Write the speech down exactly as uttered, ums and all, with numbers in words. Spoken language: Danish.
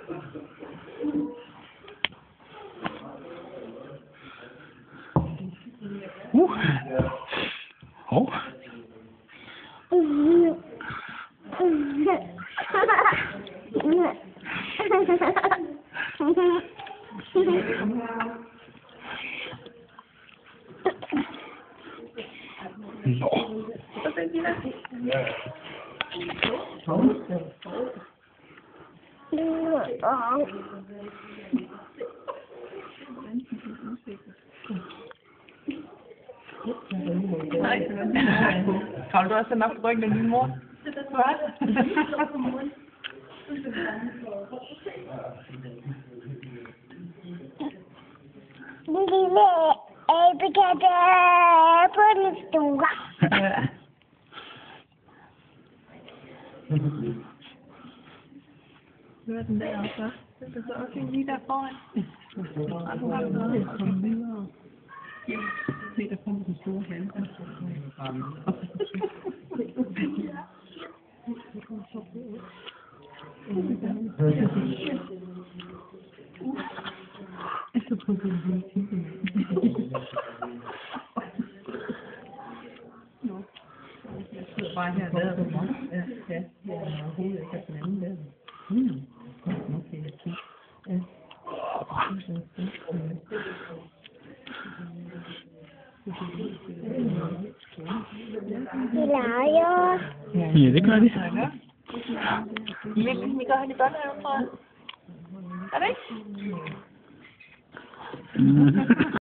Uh. Hov. Nå. Kan du også have nok på ryggen af din mor? Hvad? Lille abekatte på den store. Ja. Hvad er den der også? Det er så også en lige der foran. Og du har noget at komme videre. Se, der kommer den store hale. Så prøver du lige at kigge. Nå. Jeg sidder bare her og lader det meget. Ja, ja. Jeg har overhovedet ikke haft den anden der. Hmm. Okay, jeg kigger. Ja. De leger. Ja, det gør de. Vi går hen i børnehaven, tror jeg. Er det ikke?